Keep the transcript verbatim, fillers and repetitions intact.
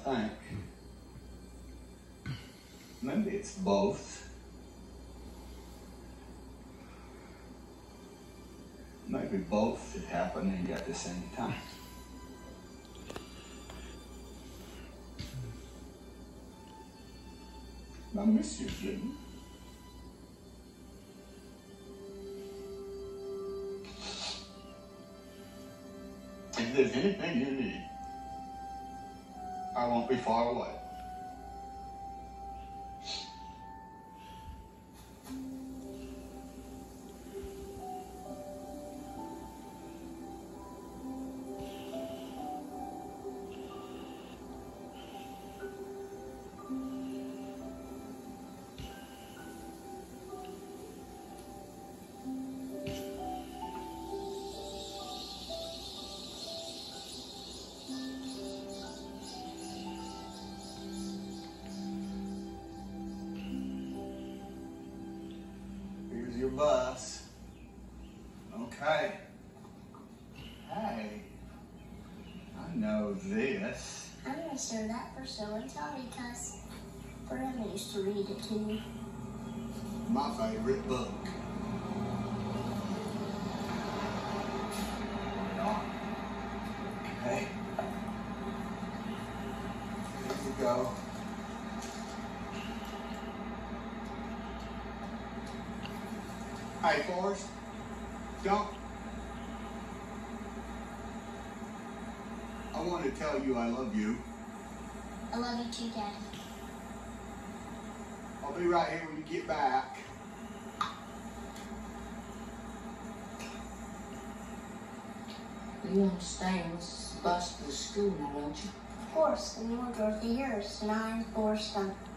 think. Maybe it's both. Maybe both had happened at the same time. I miss you, Jimmy. If there's anything you need, I won't be far away. Your bus. Okay. Hey, I know this. I'm going to show that for show and tell because Grandma used to read it to me. My favorite book. Okay. Here we go. Hey, Forrest, don't. I want to tell you I love you. I love you too, Daddy. I'll be right here when you get back. You understand this bus to the school now, don't you? Of course, and you're Dorothy, yours, and I'm Forrest Gump.